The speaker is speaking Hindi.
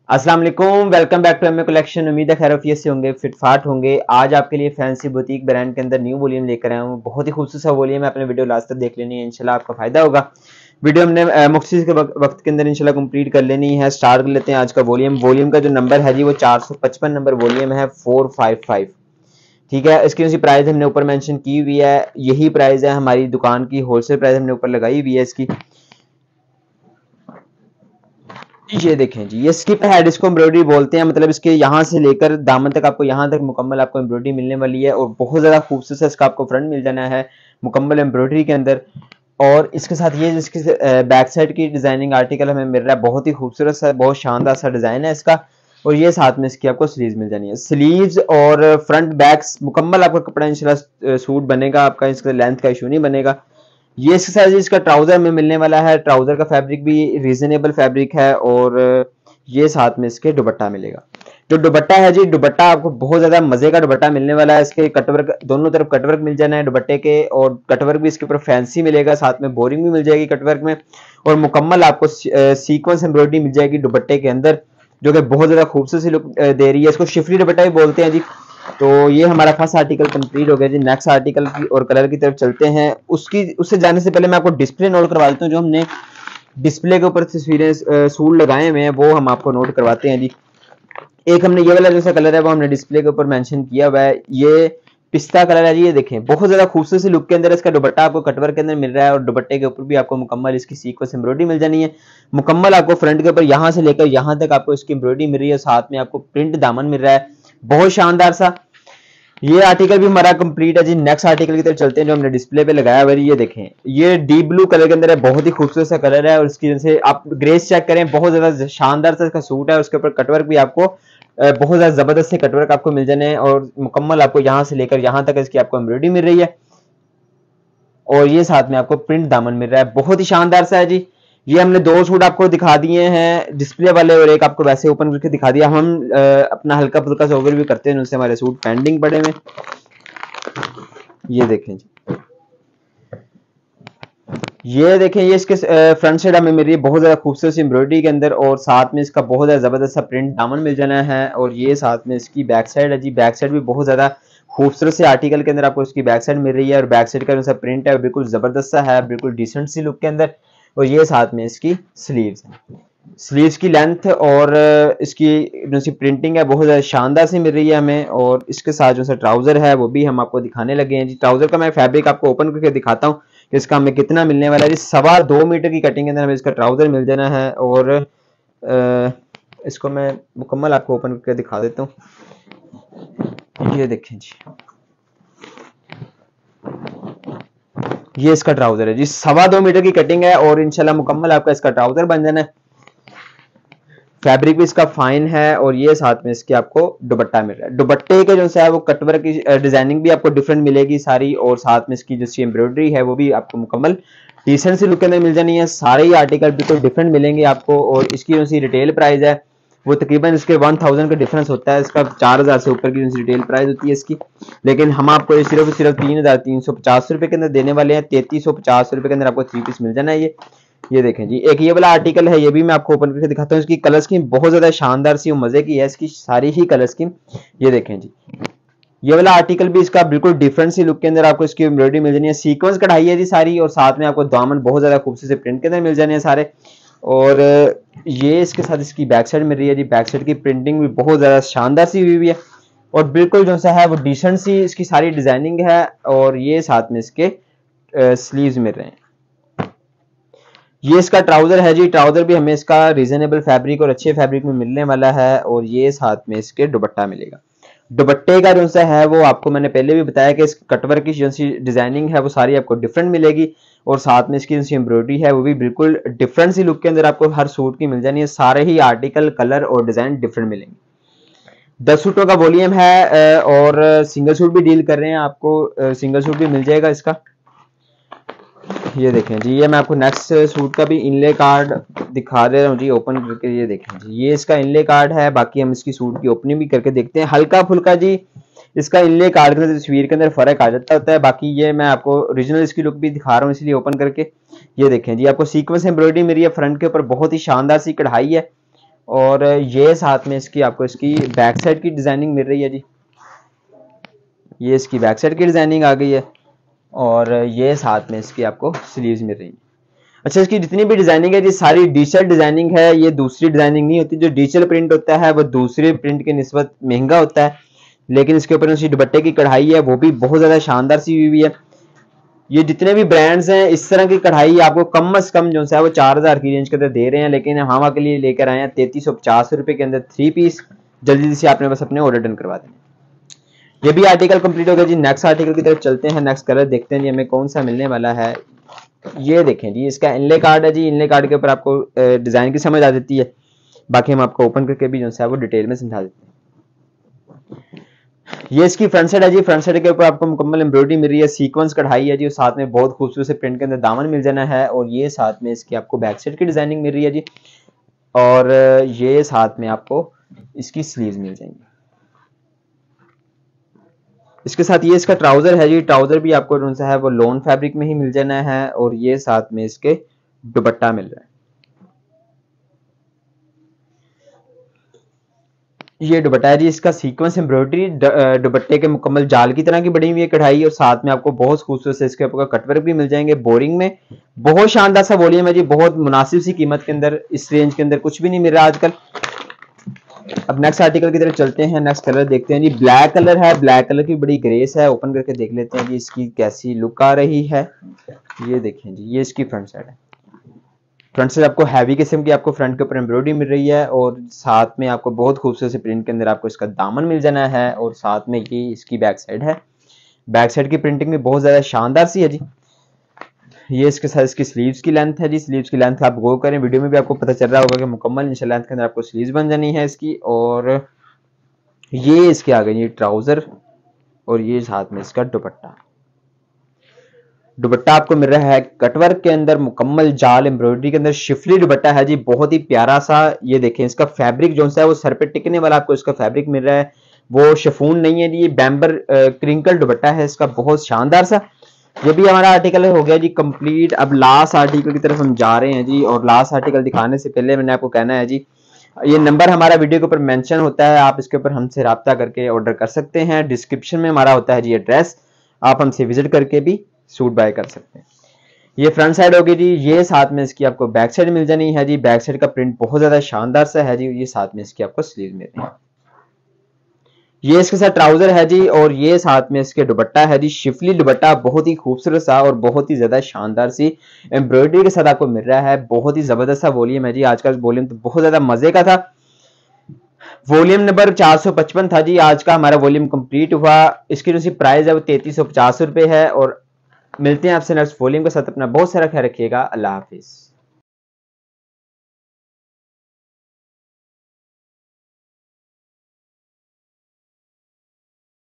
अस्सलाम वालेकुम, welcome back to MA collection. उम्मीद है खैरियत से होंगे, फिटफाट होंगे। आज आपके लिए फैंसी बुटीक ब्रांड के अंदर न्यू वॉल्यूम लेकर आया हूँ। बहुत ही खूबसूरत सा वॉल्यूम है, अपने वीडियो लास्ट तक देख लेनी है, इंशाल्लाह आपका फायदा होगा। वीडियो हमने मुख्तसर के वक्त के अंदर इंशाल्लाह कंप्लीट कर लेनी है। स्टार्ट कर लेते हैं आज का वॉल्यूम। वॉल्यूम का जो नंबर है जी वो 455 नंबर वॉल्यूम है, 455। ठीक है, इसकी उसी प्राइस हमने ऊपर मेंशन की हुई है। यही प्राइस है हमारी दुकान की, होलसेल प्राइस हमने ऊपर लगाई हुई है इसकी। ये देखें जी, ये स्किप हेड इसको एम्ब्रॉयडरी बोलते हैं। मतलब इसके यहाँ से लेकर दामन तक आपको यहाँ तक मुकम्मल आपको एम्ब्रॉयडरी मिलने वाली है और बहुत ज्यादा खूबसूरत सा इसका आपको फ्रंट मिल जाना है मुकम्मल एम्ब्रॉयडरी के अंदर। और इसके साथ ये जिसकी बैक साइड की डिजाइनिंग आर्टिकल हमें मिल रहा है, बहुत ही खूबसूरत सा, बहुत शानदार सा डिजाइन है इसका। और ये साथ में इसकी आपको स्लीव्स मिल जानी है। स्लीव्स और फ्रंट बैक्स मुकम्मल आपका कपड़ा इंशाल्लाह सूट बनेगा आपका, इसका लेंथ का इशू नहीं बनेगा। ये इसके साथ इसका ट्राउजर में मिलने वाला है। ट्राउजर का फैब्रिक भी रीजनेबल फैब्रिक है और ये साथ में इसके दुपट्टा मिलेगा। जो दुपट्टा है जी, दुपट्टा आपको बहुत ज्यादा मजे का दुपट्टा मिलने वाला है। इसके कटवर्क दोनों तरफ कटवर्क मिल जाना है दुपट्टे के, और कटवर्क भी इसके ऊपर फैंसी मिलेगा, साथ में बोरिंग भी मिल जाएगी कटवर्क में, और मुकम्मल आपको सीक्वेंस एम्ब्रॉयडरी मिल जाएगी दुपट्टे के अंदर, जो कि बहुत ज्यादा खूबसूरत सी लुक दे रही है। इसको शिफरी दुपट्टा भी बोलते हैं जी। तो ये हमारा फर्स्ट आर्टिकल कंप्लीट हो गया जी। नेक्स्ट आर्टिकल की और कलर की तरफ चलते हैं। उससे जाने से पहले मैं आपको डिस्प्ले नोट करवा देता हूँ। जो हमने डिस्प्ले के ऊपर तस्वीरें सूट लगाए हुए हैं वो हम आपको नोट करवाते हैं जी। एक हमने ये वाला जैसा कलर है वो हमने डिस्प्ले के ऊपर मेंशन किया हुआ है, ये पिस्ता कलर है जी। ये देखें, बहुत ज्यादा खूबसूरत सी लुक के अंदर इसका दुपट्टा आपको कटवर्क के अंदर मिल रहा है, और दुपट्टे के ऊपर भी आपको मुकम्मल इसकी सीक्वेंस एम्ब्रॉयडरी मिल जानी है। मुकम्मल आपको फ्रंट के ऊपर यहाँ से लेकर यहाँ तक आपको इसकी एम्ब्रॉयडरी मिल रही है, साथ में आपको प्रिंट दामन मिल रहा है, बहुत शानदार सा। ये आर्टिकल भी हमारा कंप्लीट है जी। नेक्स्ट आर्टिकल की तरफ चलते हैं जो हमने डिस्प्ले पे लगाया हुआ है। ये देखें, ये डीप ब्लू कलर के अंदर है, बहुत ही खूबसूरत सा कलर है, और इसकी वजह से आप ग्रेस चेक करें, बहुत ज्यादा शानदार सा इसका सूट है। उसके ऊपर कटवर्क भी आपको बहुत ज्यादा जबरदस्त से कटवर्क आपको मिल जाने हैं, और मुकम्मल आपको यहाँ से लेकर यहाँ तक इसकी आपको एम्ब्रॉयडरी मिल रही है, और ये साथ में आपको प्रिंट दामन मिल रहा है, बहुत ही शानदार सा है जी। ये हमने दो सूट आपको दिखा दिए हैं डिस्प्ले वाले, और एक आपको वैसे ओपन करके दिखा दिया। हम अपना हल्का फुल्का सा ओवरव्यू करते हैं, उनसे हमारे सूट पेंडिंग पड़े हुए। ये देखें जी, ये देखें, ये इसके फ्रंट साइड हमें मेरी बहुत ज्यादा खूबसूरत सी एम्ब्रॉयडरी के अंदर, और साथ में इसका बहुत ज्यादा जबरदस्त सा प्रिंट दामन मिल जाना है। और ये साथ में इसकी बैक साइड है जी। बैक साइड भी बहुत ज्यादा खूबसूरत से आर्टिकल के अंदर आपको इसकी बैक साइड मिल रही है, और बैक साइड का जो प्रिंट है बिल्कुल जबरदस्त सा है, बिल्कुल डिसेंट सी लुक के अंदर। और ये साथ में इसकी स्लीव्स है। स्लीव्स की लेंथ और इसकी जो सी प्रिंटिंग है बहुत ज्यादा शानदार सी मिल रही है हमें। और इसके साथ जो सा ट्राउजर है वो भी हम आपको दिखाने लगे हैं जी। ट्राउजर का मैं फैब्रिक आपको ओपन करके दिखाता हूँ कि इसका हमें कितना मिलने वाला है जी। 2.25 मीटर की कटिंग के अंदर हमें इसका ट्राउजर मिल जाना है, और इसको मैं मुकम्मल आपको ओपन करके दिखा देता हूँ। ये देखें जी, ये इसका ट्राउजर है जी। 2.25 मीटर की कटिंग है, और इंशाल्लाह मुकम्मल आपका इसका ट्राउजर बन जाना है। फैब्रिक भी इसका फाइन है, और ये साथ में इसके आपको दुपट्टा मिल रहा है। दुपट्टे के जो है वो कटवर्क की डिजाइनिंग भी आपको डिफरेंट मिलेगी सारी, और साथ में इसकी जो एम्ब्रॉयडरी है वो भी आपको मुकम्मल डिसेंट सी लुक के अंदर मिल जानी है। सारे ही आर्टिकल बिल्कुल डिफरेंट मिलेंगे आपको, और इसकी जो सी रिटेल प्राइस है वो तकरीबन इसके 1000 का डिफरेंस होता है। इसका 4000 से ऊपर की रिटेल प्राइस होती है इसकी, लेकिन हम आपको ये सिर्फ 3350 रुपए के अंदर देने वाले हैं। 3350 रुपए के अंदर आपको 3 पीस मिल जाना है। ये देखें जी, एक ये वाला आर्टिकल है, ये भी मैं आपको ओपन करके दिखाता हूँ। इसकी कलर स्कीम बहुत ज्यादा शानदार सी मजे की है, इसकी सारी ही कलर स्कीम। ये देखें जी, ये वाला आर्टिकल भी इसका बिल्कुल डिफरेंट सी लुक के अंदर आपको इसकी एम्ब्रॉयडरी मिल जानी है। सीक्वेंस कढ़ाई है जी सारी, और साथ में आपको दामन बहुत ज्यादा खूबसूरत से प्रिंट के अंदर मिल जाने हैं सारे। और ये इसके साथ इसकी बैक साइड मिल रही है जी। बैक साइड की प्रिंटिंग भी बहुत ज्यादा शानदार सी हुई है, और बिल्कुल जो सा है वो डिसेंट सी इसकी सारी डिजाइनिंग है। और ये साथ में इसके स्लीव्स मिल रहे हैं। ये इसका ट्राउजर है जी। ट्राउजर भी हमें इसका रीजनेबल फैब्रिक और अच्छे फैब्रिक में मिलने वाला है, और ये साथ में इसके दुपट्टा मिलेगा। दुपट्टे का जो सा है वो आपको मैंने पहले भी बताया कि इस कटवर्क की जो सी डिजाइनिंग है वो सारी आपको डिफरेंट मिलेगी, और साथ में इसकी जो एम्ब्रॉयडरी है वो भी बिल्कुल डिफरेंट सी लुक के अंदर आपको हर सूट की मिल जानी है। सारे ही आर्टिकल, कलर और डिजाइन डिफरेंट मिलेंगे। 10 सूटों का वॉल्यूम है, और सिंगल सूट भी डील कर रहे हैं, आपको सिंगल सूट भी मिल जाएगा इसका। ये देखें जी, ये मैं आपको नेक्स्ट सूट का भी इनले कार्ड दिखा दे रहा हूँ जी ओपन करके। ये देखें जी, ये इसका इनले कार्ड है। बाकी हम इसकी सूट की ओपनिंग भी करके देखते हैं। हल्का फुल्का जी इसका इनले कार्ड के तस्वीर के अंदर फर्क आ जाता होता है। बाकी ये मैं आपको ओरिजिनल इसकी लुक भी दिखा रहा हूँ इसलिए ओपन करके। ये देखें जी, आपको सीक्वेंस एम्ब्रॉयडरी मिली है फ्रंट के ऊपर, बहुत ही शानदार सी कढ़ाई है, और ये साथ में इसकी आपको इसकी बैक साइड की डिजाइनिंग मिल रही है जी, ये इसकी बैक साइड की डिजाइनिंग आ गई है और ये साथ में इसकी आपको स्लीव्स मिल रही है। अच्छा, इसकी जितनी भी डिजाइनिंग है जी सारी डिजिटल डिजाइनिंग है, ये दूसरी डिजाइनिंग नहीं होती। जो डिजिटल प्रिंट होता है वो दूसरे प्रिंट के निस्बत महंगा होता है, लेकिन इसके ऊपर उसकी दुपट्टे की कढ़ाई है वो भी बहुत ज्यादा शानदार सी हुई है। ये जितने भी ब्रांड्स हैं इस तरह की कढ़ाई आपको कम से कम जो है वो 4000 की रेंज के अंदर दे रहे हैं, लेकिन हम आपके लिए लेकर आए हैं 3350 रुपए के अंदर 3 पीस। जल्दी से आपने बस अपने ऑर्डर डन करवा देना। ये भी आर्टिकल कंप्लीट हो गया जी। नेक्स्ट आर्टिकल की तरफ चलते हैं। नेक्स्ट कलर देखते हैं जी हमें कौन सा मिलने वाला है। ये देखें जी, इसका इनले कार्ड है जी। इनले कार्ड के ऊपर आपको डिजाइन की समझ आ जाती है, बाकी हम आपको ओपन करके भी जो है वो डिटेल में समझा देते हैं। ये इसकी फ्रंट साइड है जी। फ्रंट साइड के ऊपर आपको मुकम्मल एम्ब्रॉयडरी मिल रही है, सीक्वेंस कढ़ाई है जी, और साथ में बहुत खूबसूरत से प्रिंट के अंदर दामन मिल जाना है। और ये साथ में इसकी आपको बैक साइड की डिजाइनिंग मिल रही है जी, और ये साथ में आपको इसकी स्लीव्स मिल जाएंगी। इसके साथ ये इसका ट्राउजर है जी। ट्राउजर भी आपको जो है वो लॉन फैब्रिक में ही मिल जाना है, और ये साथ में इसके दुपट्टा मिल रहा है। ये दुपट्टा है जी, इसका सीक्वेंस एम्ब्रॉयडरी दुपट्टे के मुकम्मल जाल की तरह की बनी हुई है कढ़ाई, और साथ में आपको बहुत खूबसूरत से इसके ऊपर कटवर्क भी मिल जाएंगे बोरिंग में। बहुत शानदार सा वॉल्यूम है जी, बहुत मुनासिब सी कीमत के अंदर इस रेंज के अंदर कुछ भी नहीं मिल रहा आजकल। अब नेक्स्ट आर्टिकल की तरफ चलते हैं। नेक्स्ट कलर देखते हैं जी। ब्लैक कलर है, ब्लैक कलर की बड़ी ग्रेस है। ओपन करके देख लेते हैं जी इसकी कैसी लुक आ रही है। ये देखें जी, ये इसकी फ्रंट साइड है। फ्रंट साइड आपको हैवी किस्म की आपको फ्रंट के ऊपर एम्ब्रॉयडरी मिल रही है, और साथ में आपको बहुत खूबसूरत से प्रिंट के अंदर आपको इसका दामन मिल जाना है, और साथ में ये इसकी बैक साइड है। बैक साइड की प्रिंटिंग भी बहुत ज्यादा शानदार सी है जी। ये इसके साथ इसकी स्लीव्स की लेंथ है जी। स्लीव्स की लेंथ आप गो करें, वीडियो में भी आपको पता चल रहा होगा कि मुकम्मल इंच लेंथ के अंदर आपको स्लीव्स बन जानी है इसकी। और ये इसके आ गई ट्राउजर, और ये साथ में इसका दुपट्टा। दुपट्टा आपको मिल रहा है कटवर्क के अंदर, मुकम्मल जाल एम्ब्रॉयडरी के अंदर शिफली दुपट्टा है जी, बहुत ही प्यारा सा। ये देखें इसका फैब्रिक जो है वो सर पे टिकने वाला आपको इसका फैब्रिक मिल रहा है, वो शिफॉन नहीं है जी, ये बैम्बर क्रिंकल दुपट्टा है इसका, बहुत शानदार सा। ये भी हमारा आर्टिकल हो गया जी कंप्लीट। अब लास्ट आर्टिकल की तरफ हम जा रहे हैं जी, और लास्ट आर्टिकल दिखाने से पहले मैंने आपको कहना है जी, ये नंबर हमारा वीडियो के ऊपर मेंशन होता है, आप इसके ऊपर हमसे राब्ता करके ऑर्डर कर सकते हैं। डिस्क्रिप्शन में हमारा होता है जी एड्रेस, आप हमसे विजिट करके भी सूट बाय कर सकते हैं। ये फ्रंट साइड होगी जी। ये साथ में इसकी आपको बैक साइड मिल जानी है जी। बैक साइड का प्रिंट बहुत ज्यादा शानदार सा है जी। ये साथ में इसकी आपको स्लीव मिल रही है। ये इसके साथ ट्राउजर है जी, और ये साथ में इसके दुपट्टा है जी, शिफली दुपट्टा, बहुत ही खूबसूरत सा और बहुत ही ज्यादा शानदार सी एम्ब्रॉयडरी के साथ आपको मिल रहा है। बहुत ही जबरदस्त सा वॉल्यूम है जी। आज का वॉल्यूम तो बहुत ज्यादा मजे का था। वॉल्यूम नंबर 455 था जी। आज का हमारा वॉल्यूम कंप्लीट हुआ। इसकी जो सी प्राइस है वो 3350 रुपए है। और मिलते हैं आपसे नेक्स्ट वॉल्यूम के साथ। अपना बहुत सारा ख्याल रखिएगा। अल्लाह हाफिज।